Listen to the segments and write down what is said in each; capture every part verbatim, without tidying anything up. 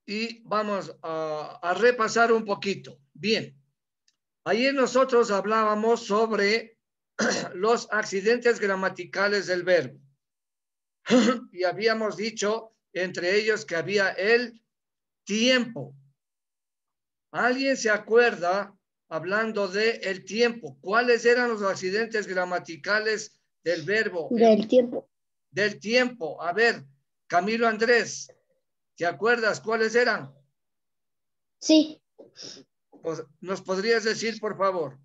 y vamos a, a repasar un poquito. Bien, ayer nosotros hablábamos sobre los accidentes gramaticales del verbo y habíamos dicho entre ellos que había el tiempo. ¿Alguien se acuerda, hablando de el tiempo, cuáles eran los accidentes gramaticales del verbo? Del tiempo. Del tiempo. A ver, Camilo Andrés, ¿te acuerdas cuáles eran? Sí. ¿Nos podrías decir, por favor?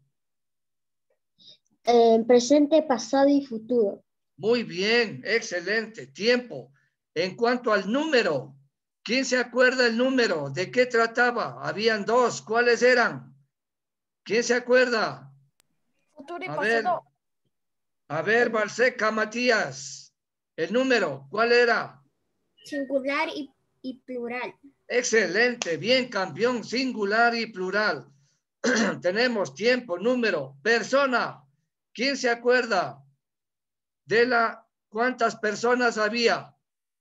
Eh, presente, pasado y futuro. Muy bien, excelente. Tiempo. En cuanto al número, ¿quién se acuerda el número? ¿De qué trataba? Habían dos. ¿Cuáles eran? ¿Quién se acuerda? Futuro y a pasado. ver, a ver, Balseca, Matías. El número, ¿cuál era? Singular y, y plural. Excelente, bien, campeón, singular y plural. Tenemos tiempo, número, persona. ¿Quién se acuerda de la cuántas personas había?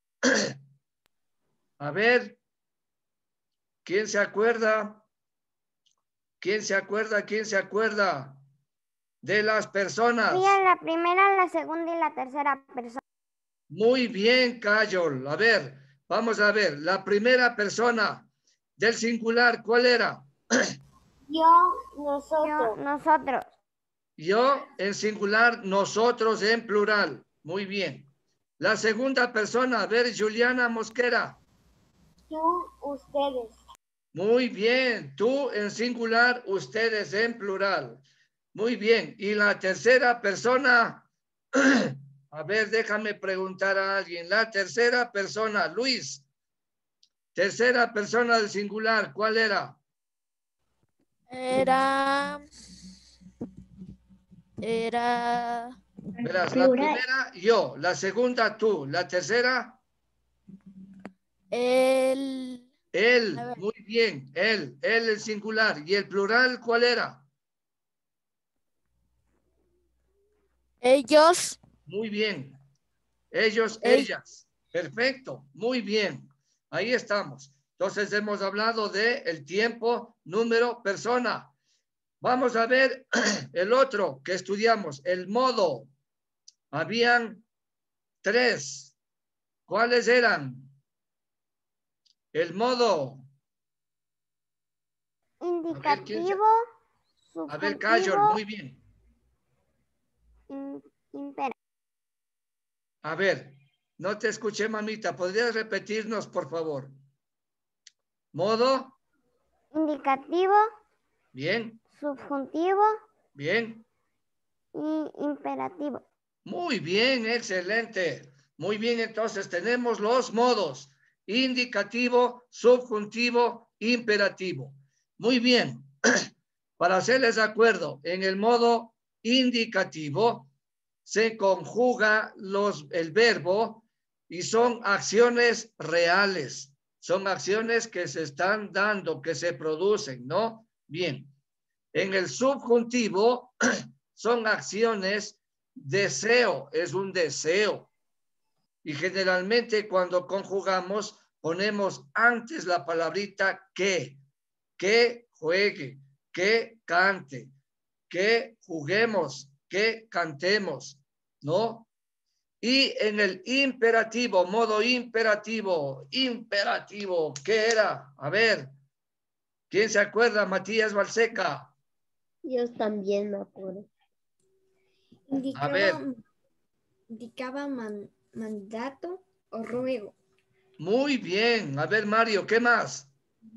A ver, ¿quién se acuerda? ¿Quién se acuerda? ¿Quién se acuerda de las personas? Había la primera, la segunda y la tercera persona. Muy bien, Cayol. A ver, vamos a ver. La primera persona del singular, ¿cuál era? Yo, nosotros. Yo, nosotros. Yo en singular, nosotros en plural. Muy bien. La segunda persona, a ver, Juliana Mosquera. Tú, ustedes. Muy bien. Tú en singular, ustedes en plural. Muy bien. Y la tercera persona, a ver, déjame preguntar a alguien. La tercera persona, Luis. Tercera persona del singular, ¿cuál era? Era... Era... Verás, la primera, yo. La segunda, tú. La tercera, El... él. Muy bien, él. Él el singular. ¿Y el plural cuál era? Ellos. Muy bien. Ellos, El... ellas. Perfecto. Muy bien. Ahí estamos. Entonces hemos hablado de el tiempo, número, persona. Vamos a ver el otro que estudiamos, el modo. Habían tres. ¿Cuáles eran? El modo. Indicativo, a ver, a ver Cayol, muy bien. In, imperativo. A ver, no te escuché, mamita. ¿Podrías repetirnos, por favor? Modo. Indicativo. Bien. Subjuntivo. Bien. Y imperativo. Muy bien, excelente. Muy bien, entonces tenemos los modos. Indicativo, subjuntivo, imperativo. Muy bien. Para hacerles de acuerdo, en el modo indicativo se conjuga los, el verbo y son acciones reales. Son acciones que se están dando, que se producen, ¿no? Bien. En el subjuntivo son acciones, deseo, es un deseo. Y generalmente cuando conjugamos ponemos antes la palabrita que, que juegue, que cante, que juguemos, que cantemos, ¿no? Y en el imperativo, modo imperativo, imperativo, ¿qué era? A ver, ¿quién se acuerda? Matías Balseca. Yo también me acuerdo. Indicaba, a ver. Indicaba man, mandato o ruego. Muy bien. A ver, Mario, ¿qué más?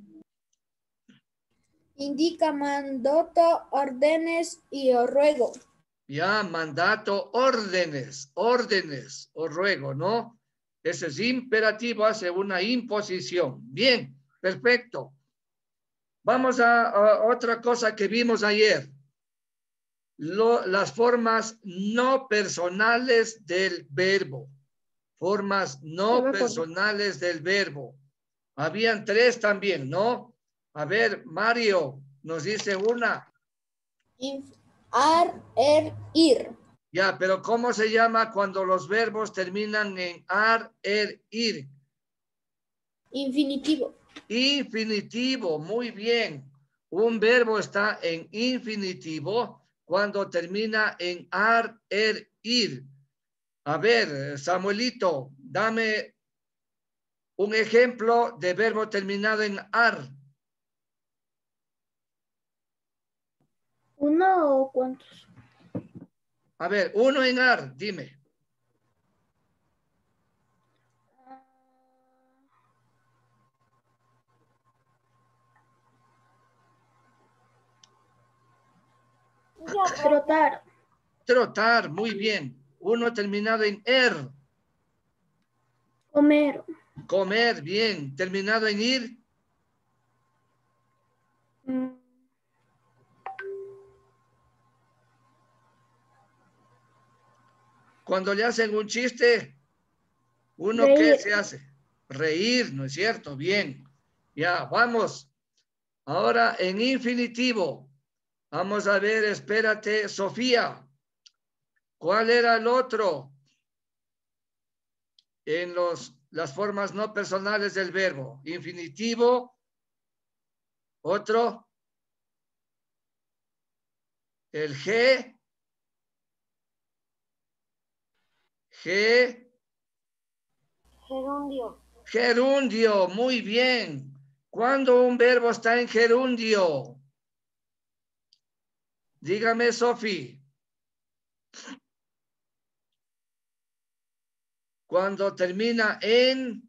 Indica mandato, órdenes y o ruego. Ya, mandato, órdenes, órdenes o ruego, ¿no? Ese es imperativo, hace una imposición. Bien, perfecto. Vamos a, a otra cosa que vimos ayer. Lo, las formas no personales del verbo. Formas no personales del verbo. Habían tres también, ¿no? A ver, Mario, nos dice una. Ar, er, ir. Ya, pero ¿cómo se llama cuando los verbos terminan en ar, er, ir? Infinitivo. Infinitivo, muy bien. Un verbo está en infinitivo cuando termina en ar, er, ir. A ver, Samuelito, dame un ejemplo de verbo terminado en ar. ¿Uno o cuántos? A ver, uno en ar, dime. Trotar. Trotar, muy bien. Uno terminado en er. Comer. Comer, bien. Terminado en ir. Mm, Cuando le hacen un chiste, ¿uno qué Reír. se hace? Reír, ¿no es cierto? Bien. Ya, vamos. Ahora en infinitivo. Vamos a ver, espérate, Sofía. ¿Cuál era el otro? En los, las formas no personales del verbo. Infinitivo. Otro. El G. G. Gerundio. Gerundio, muy bien. ¿Cuándo un verbo está en gerundio? Dígame, Sofi. Cuando termina en...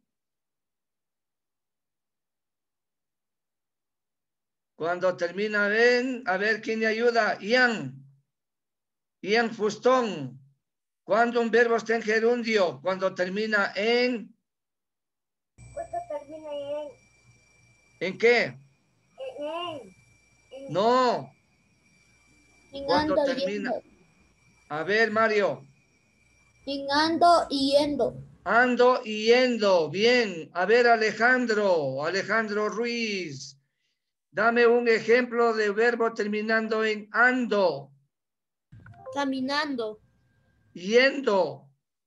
Cuando termina en... A ver, ¿quién me ayuda? Ian. Ian Fustón. ¿Cuándo un verbo está en gerundio? Cuando termina en... Cuando termina en. ¿En qué? En. en, en No. En Cuando ando, termina... yendo. A ver, Mario. En ando y yendo. Ando y yendo. Bien. A ver, Alejandro. Alejandro Ruiz. Dame un ejemplo de verbo terminando en ando. Caminando. Yendo.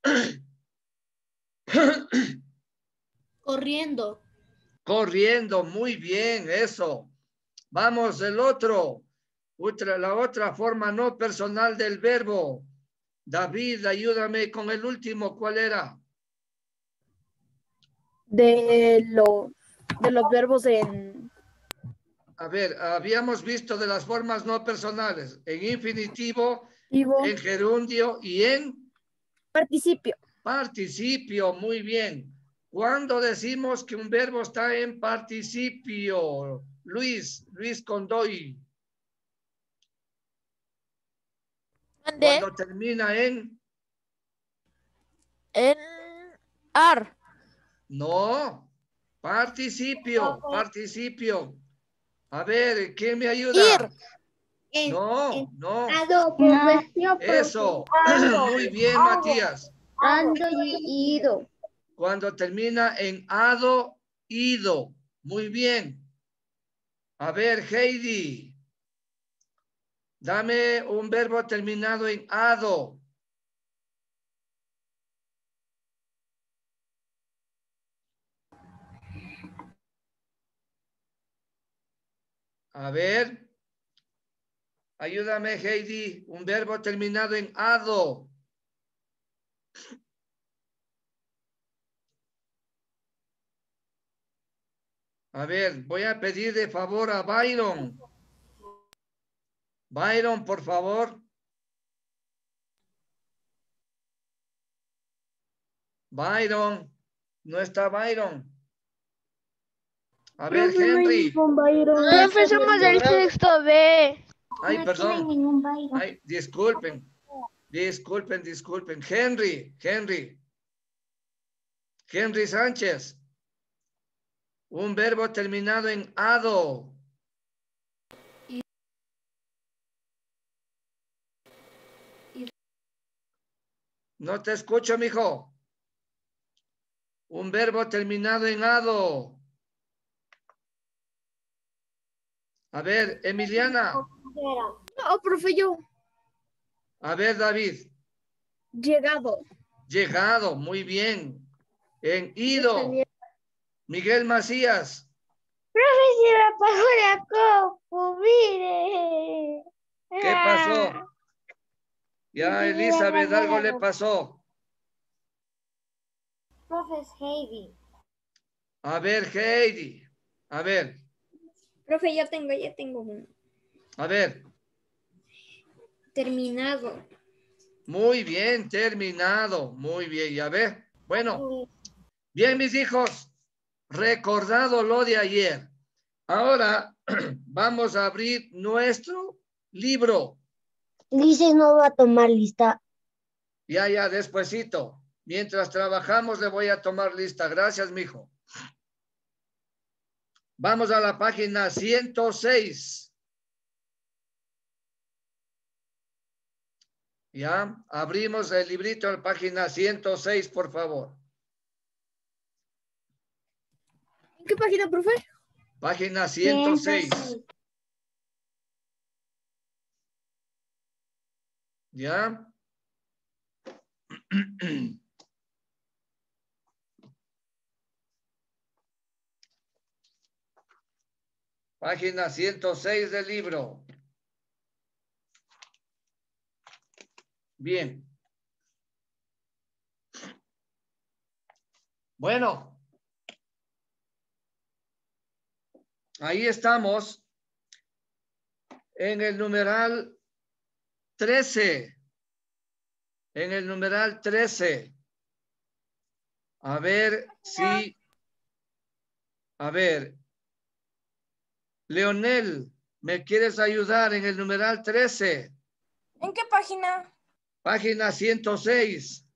Corriendo. Corriendo. Muy bien, eso. Vamos, el otro. Otra, la otra forma no personal del verbo. David, ayúdame con el último. ¿Cuál era? De, lo, de los verbos en... A ver, habíamos visto de las formas no personales. En infinitivo, en gerundio y en Participio. participio. Muy bien. ¿Cuándo decimos que un verbo está en participio? Luis, Luis Condoy. ¿Dónde? Cuando termina en... En ar. No, participio, participio. A ver, ¿quién me ayuda? Ir. No, no. Ando, profesor. Eso. Ando. Muy bien, Matías. Ando y ido. Cuando termina en ado, ido. Muy bien. A ver, Heidi. Dame un verbo terminado en ado. A ver. Ayúdame, Heidi. Un verbo terminado en ado. A ver, voy a pedir de favor a Byron. Byron, por favor. Byron. No está Byron. A ver, Henry. Profe, somos del sexto B. Ay, No perdón. tiene ningún baile. Ay, disculpen. Disculpen, disculpen. Henry, Henry. Henry Sánchez. Un verbo terminado en ado. No te escucho, mijo. Un verbo terminado en ado. A ver, Emiliana. No, profe, yo. A ver, David. Llegado. Llegado, muy bien. En ido. Miguel Macías. Profe, se me apagó la compu, mire. ¿Qué pasó? Ya, Sí, Elizabeth, la algo le apagó. pasó. Profe, es Heidi. A ver, Heidi. A ver, Profe, yo tengo, ya tengo uno. a ver. Terminado. Muy bien, terminado. Muy bien, ya ve. Bueno, bien, mis hijos. Recordado lo de ayer. Ahora vamos a abrir nuestro libro. Dice no va a tomar lista. Ya, ya, despuesito. Mientras trabajamos le voy a tomar lista. Gracias, mijo. Vamos a la página ciento seis. Ya, abrimos el librito en la página ciento seis, por favor. ¿En qué página, profe? Página ciento seis. ¿Ya? Página ciento seis del libro. Bien. Bueno. Ahí estamos en el numeral trece. En el numeral trece. A ver si... A ver. Leonel, ¿me quieres ayudar en el numeral trece? ¿En qué página? Página ciento seis.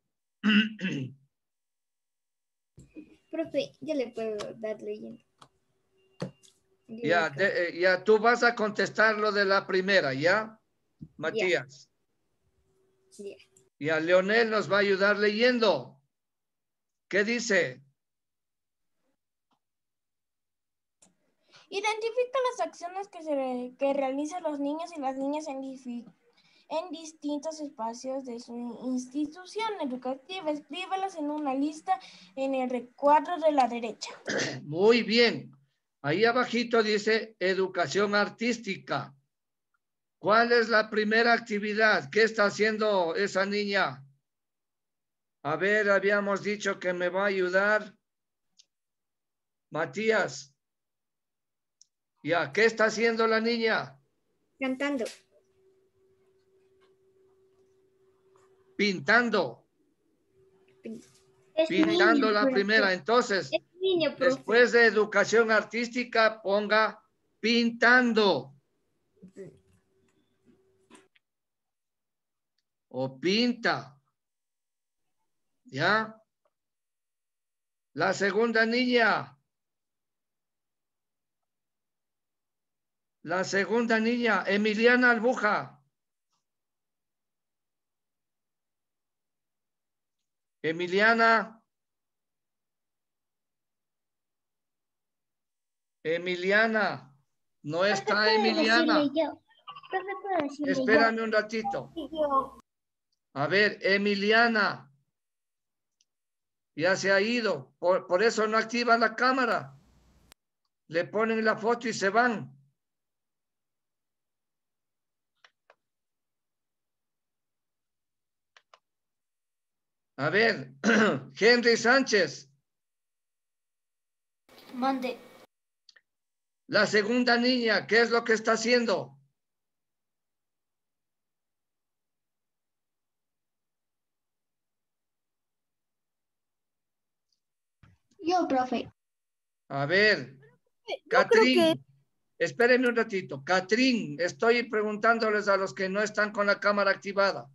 Profe, ya le puedo dar leyendo. Ya, de, eh, ya tú vas a contestar lo de la primera, ¿ya? Matías. Ya. Ya, Leonel nos va a ayudar leyendo. ¿Qué dice? Identifica las acciones que, se, que realizan los niños y las niñas en, en distintos espacios de su institución educativa. Escríbelas en una lista en el recuadro de la derecha. Muy bien. Ahí abajito dice educación artística. ¿Cuál es la primera actividad? ¿Qué está haciendo esa niña? A ver, habíamos dicho que me va a ayudar. Matías. Ya, ¿qué está haciendo la niña? Cantando. Pintando. Es Pintando niño, la profe. primera. Entonces, Es niño, profe. después de educación artística, ponga pintando. O pinta. ¿Ya? La segunda niña. La segunda niña, Emiliana Albuja. Emiliana. Emiliana. No está Emiliana. Yo. Profe, ¿puedo decirle Espérame un ratito. A ver, Emiliana. Ya se ha ido. Por, por eso no activa la cámara. Le ponen la foto y se van. A ver, Henry Sánchez. Mande. La segunda niña, ¿qué es lo que está haciendo? Yo, profe. A ver, Yo Catrín. creo que Espérenme un ratito. Catrín, estoy preguntándoles a los que no están con la cámara activada.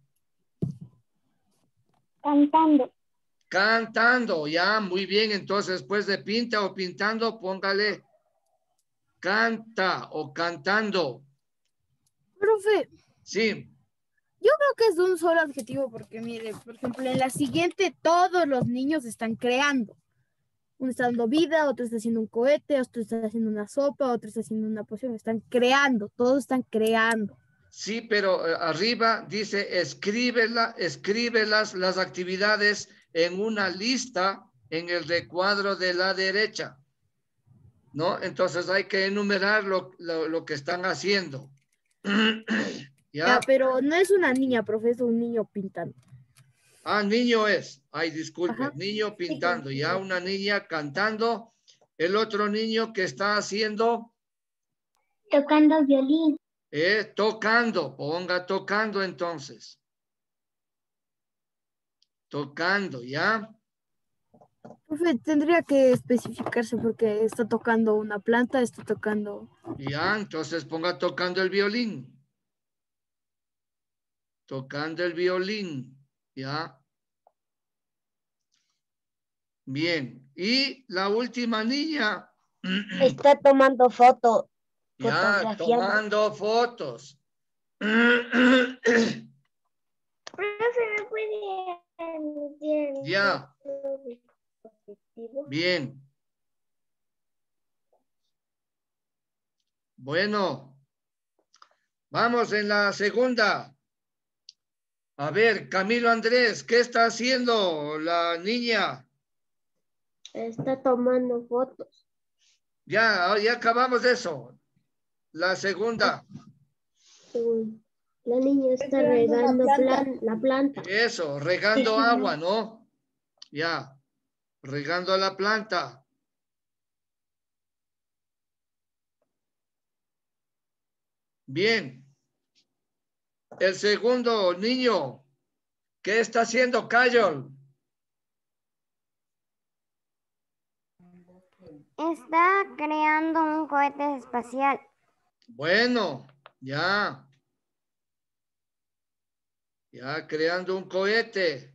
Cantando. Cantando, ya, muy bien. Entonces, después de pinta o pintando, póngale canta o cantando. profe, Sí. yo creo que es de un solo adjetivo porque, mire, por ejemplo, en la siguiente todos los niños están creando. Uno está dando vida, otro está haciendo un cohete, otro está haciendo una sopa, otro está haciendo una poción. Están creando, todos están creando. Sí, pero eh, arriba dice escríbela, escríbelas las actividades en una lista en el recuadro de la derecha. ¿no? Entonces hay que enumerar lo, lo, lo que están haciendo. Ya, ¿Ya? pero no es una niña, profe, es un niño pintando. Ah, niño es. Ay, disculpe. Ajá. Niño pintando. Ya una niña cantando. El otro niño que está haciendo, Tocando violín. eh, tocando. Ponga tocando entonces. Tocando, ¿ya? Profe, tendría que especificarse porque está tocando una planta, está tocando... Ya, entonces ponga tocando el violín. Tocando el violín, ¿ya? Bien. Y la última niña, Está tomando foto. ya, Fotografiando. tomando fotos. Profe, ¿me puede anunciar Ya, otro dispositivo? bien. Bueno, vamos en la segunda. A ver, Camilo Andrés, ¿qué está haciendo la niña? Está tomando fotos. Ya, ya acabamos de eso. La segunda. La niña está Regando una regando planta. plan- la planta. Eso, regando Sí, sí, agua, ¿no? Ya, regando la planta. Bien. El segundo niño, ¿qué está haciendo Cayol? Está creando un cohete espacial. Bueno, ya. Ya creando un cohete.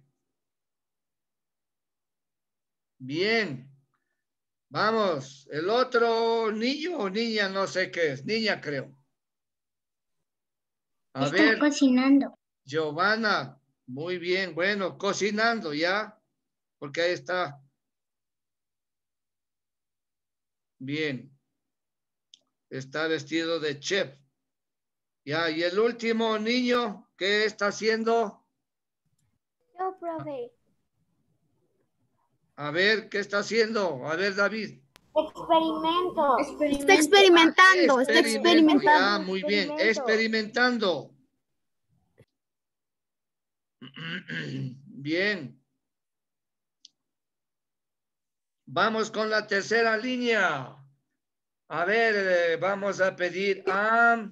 Bien. Vamos, el otro niño o niña, no sé qué es. Niña, creo. A Está ver, cocinando. Giovanna. Muy bien. Bueno, cocinando ya. Porque ahí está. Bien. Está vestido de chef. Ya, y el último niño, ¿qué está haciendo? Yo, profe. A ver, ¿qué está haciendo? A ver, David. Experimento. Está experimentando, está Experimento, ya, experimentando. muy bien. Experimento. Experimentando. Bien. Vamos con la tercera línea. A ver, eh, vamos a pedir a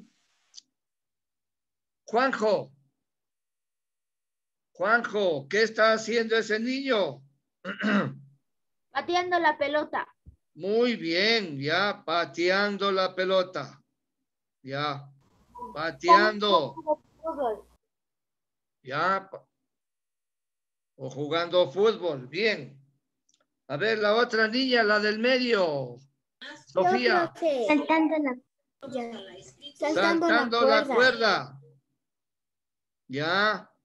Juanjo. Juanjo, ¿qué está haciendo ese niño? Pateando la pelota. Muy bien, ya, pateando la pelota. Ya, pateando. Ya, pa- o jugando fútbol. Bien. A ver, la otra niña, la del medio. Sofía, Saltando la, saltando la saltando la cuerda. cuerda. Ya.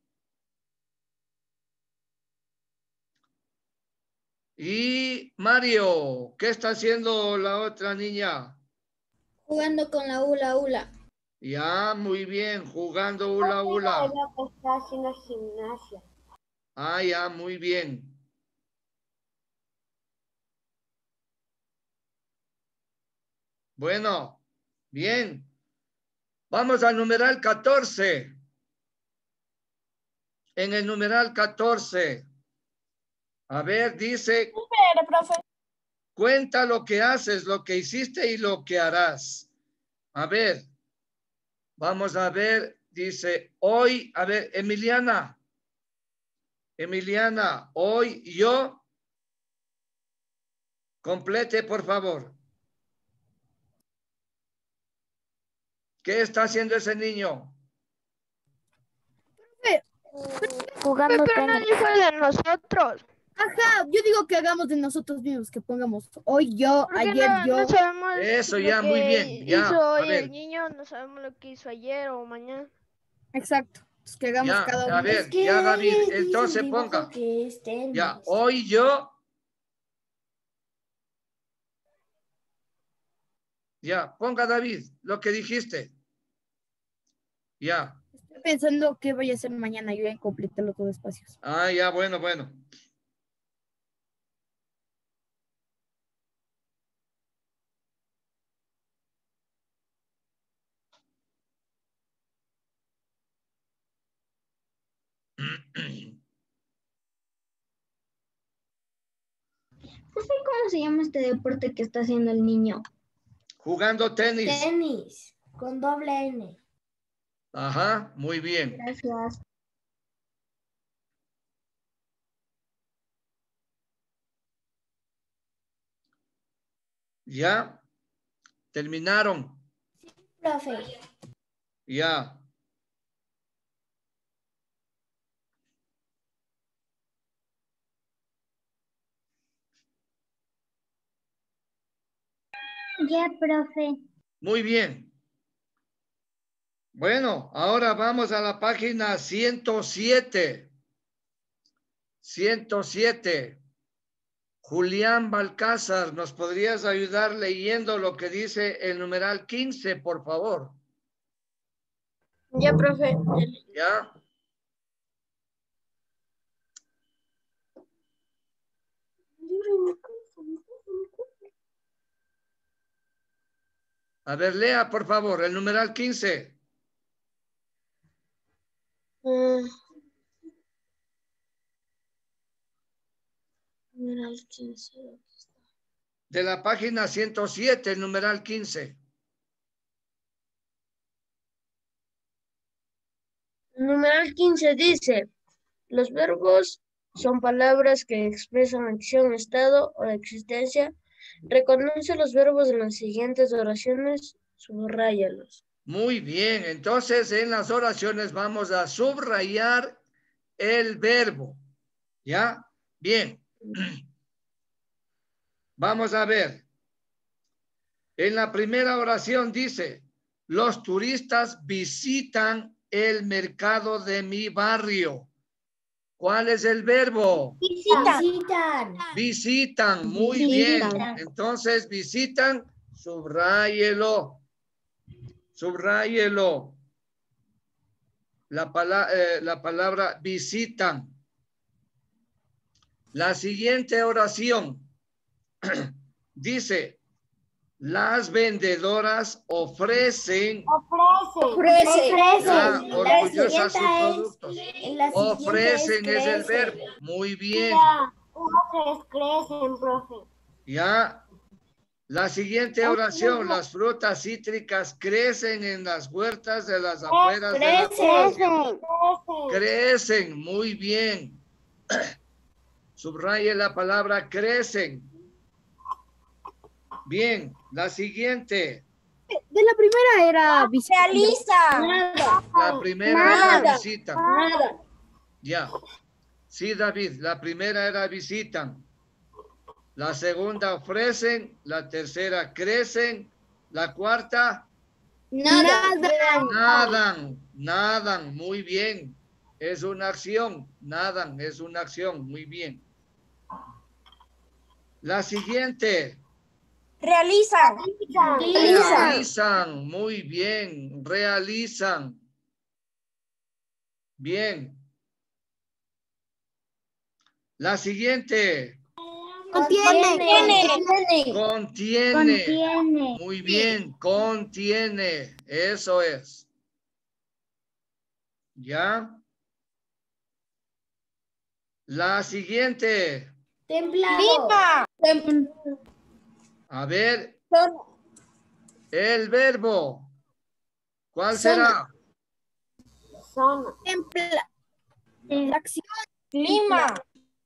Y Mario, ¿qué está haciendo la otra niña? Jugando con la hula hula. Ya, muy bien, jugando hula hula. Está haciendo gimnasia. Ah, ya, muy bien. Bueno, bien. Vamos al numeral catorce. En el numeral catorce. A ver, dice, Espere, profe. cuenta lo que haces, lo que hiciste y lo que harás. A ver, vamos a ver, dice, hoy, a ver, Emiliana. Emiliana, hoy yo, complete, por favor. ¿Qué está haciendo ese niño? Jugando Pero tenis. nadie fue de nosotros. Ajá, yo digo que hagamos de nosotros mismos, que pongamos hoy yo, Porque ayer no, yo. no sabemos Eso, lo ya, que muy bien, ya, hizo a hoy ver. el niño, no sabemos lo que hizo ayer o mañana. Exacto. Entonces, que hagamos Ya, cada a uno. ver, ya David, entonces ponga. Ya, hoy yo. Ya, ponga David, lo que dijiste. Ya. Estoy pensando qué voy a hacer mañana. Yo voy a completarlo todo espacios. Ah, ya, bueno, bueno. ¿Cómo se llama este deporte que está haciendo el niño? Jugando tenis. Tenis, con doble N. Ajá, muy bien. Gracias. ¿Ya? ¿Terminaron? Profe. Ya. Ya, profe. Muy bien. Bueno, ahora vamos a la página ciento siete. ciento siete. Julián Balcázar, ¿nos podrías ayudar leyendo lo que dice el numeral quince, por favor? Ya, profe. ¿Ya? A ver, lea, por favor, el numeral quince. Mm. Numeral quince. De la página ciento siete, el numeral quince. Numeral quince dice, los verbos son palabras que expresan acción, estado o existencia. Reconoce los verbos en las siguientes oraciones, subráyalos. Muy bien, entonces en las oraciones vamos a subrayar el verbo. ¿Ya? Bien. Vamos a ver. En la primera oración dice, los turistas visitan el mercado de mi barrio. ¿Cuál es el verbo? Visitan. Visitan, muy Visitan. bien. Entonces, visitan, subráyelo. Subráyelo. La, pala eh, la palabra visitan. La siguiente oración dice, las vendedoras ofrecen, Ofrece. ah, La orgullosas sus siguiente es- productos. la siguiente Ofrecen es el crece. verbo. Muy bien. Crecen, profe. Ya. La siguiente oración, las frutas cítricas crecen en las huertas de las afueras de la población. Crecen, muy bien. Subraye la palabra crecen. Bien, la siguiente. De la primera era visita. Realiza. Nada. La primera Nada. era visitan. Nada. Ya. Sí, David, la primera era visitan. La segunda ofrecen, la tercera crecen, la cuarta Nada. nadan, nadan, muy bien. Es una acción, nadan, es una acción, muy bien. La siguiente, Realizan. realizan, muy bien, realizan. Bien. La siguiente, Contiene. contiene. Contiene. Muy bien, contiene, eso es. ¿Ya? La siguiente. Templado. A ver, el verbo. ¿Cuál será? Templa- La acción. Clima.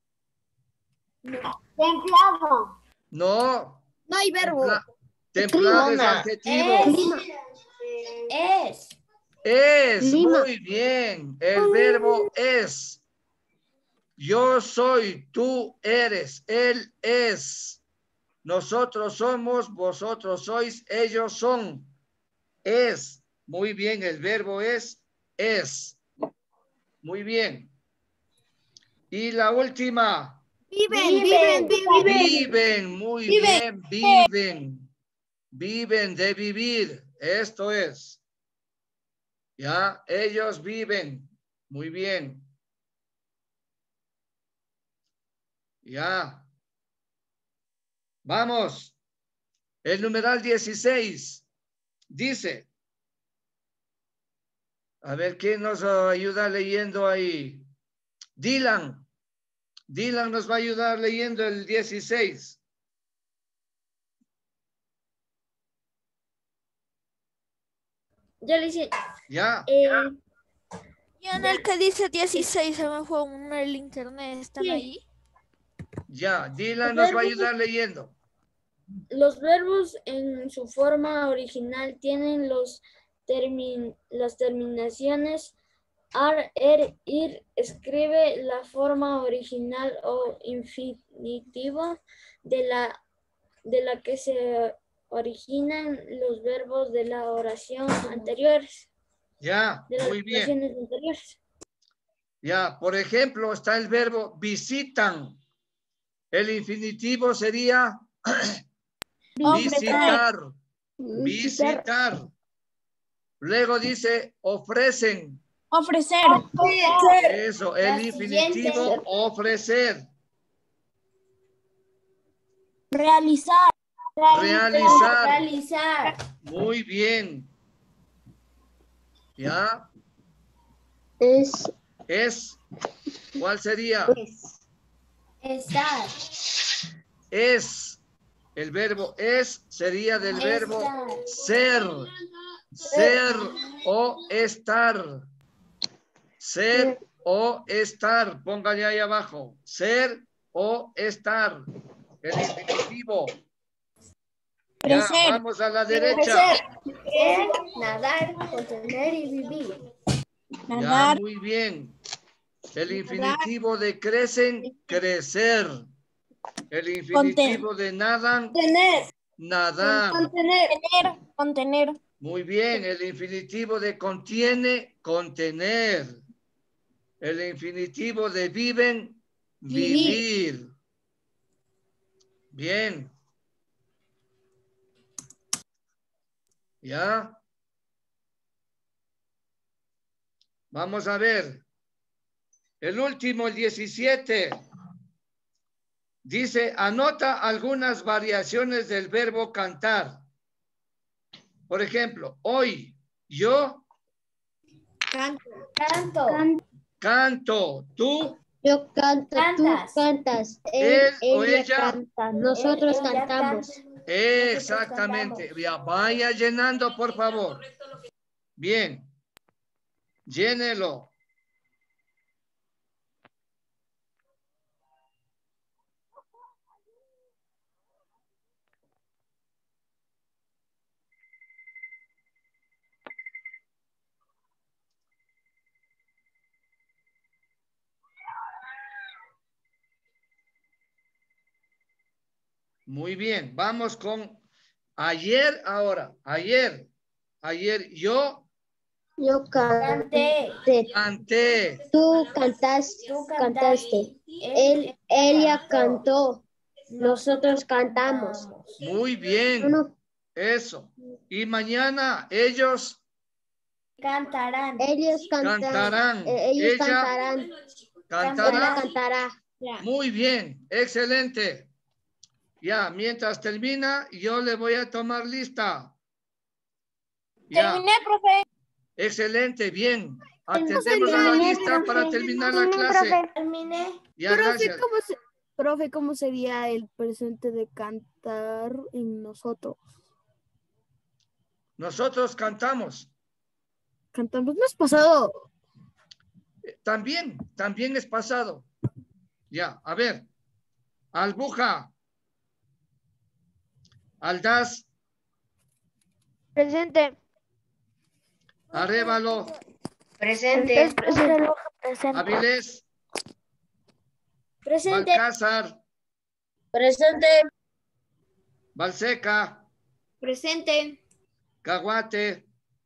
Templado. No. No hay verbo. Templa- templado es Clima. adjetivo. Es. Es, Clima. muy bien. El verbo es. Yo soy, tú eres, él es. Nosotros somos, vosotros sois, ellos son. Es. Muy bien, el verbo es, es. Muy bien. Y la última. Viven, viven, viven. Viven, muy bien, viven. Viven de vivir. Esto es. Ya, ellos viven. Muy bien. Ya. Vamos. El numeral dieciséis dice. A ver, ¿quién nos ayuda leyendo ahí? Dylan. Dylan nos va a ayudar leyendo el dieciséis. Yo le hice. Ya. Eh, Y en el que dice dieciséis se me fue uno el internet. ¿Están Sí. ahí? Ya. Dylan nos va a ayudar leyendo. Los verbos en su forma original tienen los termin- las terminaciones ar, er, ir. Escribe la forma original o infinitiva de la, de la que se originan los verbos de la oración anteriores. Ya. De las Muy bien. oraciones anteriores. Ya. Por ejemplo, está el verbo visitan. El infinitivo sería visitar. Visitar. Luego dice ofrecen. Ofrecer. Eso, el La infinitivo siguiente. ofrecer. Realizar. Realizar. Realizar. Muy bien. ¿Ya? Es. Es. ¿Cuál sería? Estar. Es. El verbo es sería del verbo Estar. ser. Ser o estar. Ser o estar. Póngale ahí abajo. Ser o estar. El infinitivo. Ya, Crecer. vamos a la derecha. Crecer, nadar, contener y vivir. Ya, Nadar. muy bien. El infinitivo de crecen, crecer. El infinitivo de nadan, Contener. nadar. Contener. Contener. Contener. Muy bien. El infinitivo de contiene, contener. El infinitivo de viven, vivir. Bien. ¿Ya? Vamos a ver. El último, el diecisiete. Dice, anota algunas variaciones del verbo cantar. Por ejemplo, hoy, yo Canto. canto, tú, Yo canto, Cantas. tú cantas, Él él, o ella, ella. canta, nosotros Ella cantamos. canta. exactamente. Ya, vaya llenando, por favor. Bien. Llénelo. Muy bien, vamos con ayer ahora. Ayer, ayer yo Yo canté, canté. tú cantaste, Tú cantaste, Él, él, ella cantó, nosotros cantamos. Muy bien, No, eso. Y mañana ellos cantarán. ellos cantan, cantarán. eh, ellos Ella cantarán, ella cantará. cantará. Muy bien, excelente. Ya, mientras termina, yo le voy a tomar lista. Ya. Terminé, profe. Excelente, bien. Atendemos a la lista para terminar la clase. Terminé. Ya, Profe, gracias. ¿cómo se- profe, ¿cómo sería el presente de cantar en nosotros? Nosotros cantamos. Cantamos, ¿no es pasado? También, también es pasado. Ya, a ver. Albuja. Aldaz. Presente. Arévalo. Presente. Avilés. Presente. Balcázar. Presente. Balseca. Presente. Caguate.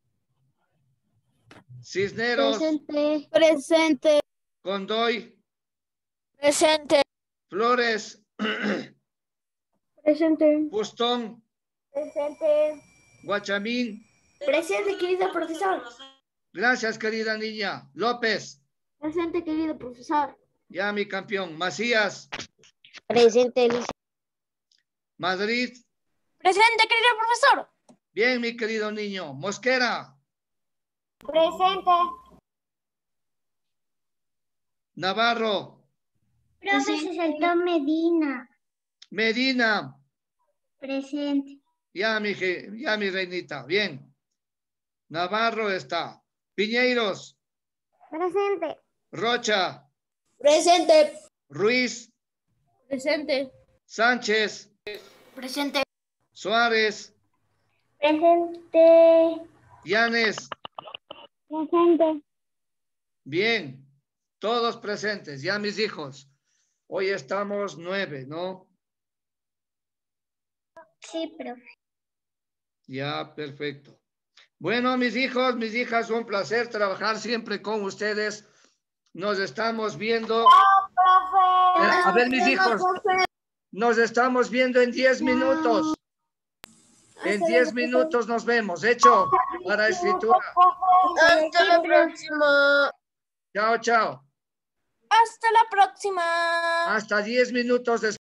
Cisneros. Presente, Presente. Condoy. Presente. Flores. Presente. Pustón. Presente. Guachamín. Presente, querido profesor. Gracias, querida niña. López. Presente, querido profesor. Ya, mi campeón. Macías. presente, Luis. Madrid. Presente, querido profesor. Bien, mi querido niño. Mosquera. Presente. Navarro. Profe, se saltó Medina. Medina. Presente. Ya mi, je- ya mi reinita. Bien. Navarro está. Piñeiros. Presente. Rocha. Presente. Ruiz. Presente. Sánchez. Presente. Suárez. Presente. Llanes. Presente. Bien. Todos presentes. Ya mis hijos. Hoy estamos nueve, ¿no? Sí, profe. Ya, perfecto. Bueno, mis hijos, mis hijas, un placer trabajar siempre con ustedes. Nos estamos viendo. Eh, a ver, mis hijos, nos estamos viendo en diez minutos. En diez minutos nos vemos. Hecho para escritura. Hasta la próxima. Chao, chao. Hasta la próxima. Hasta diez minutos después.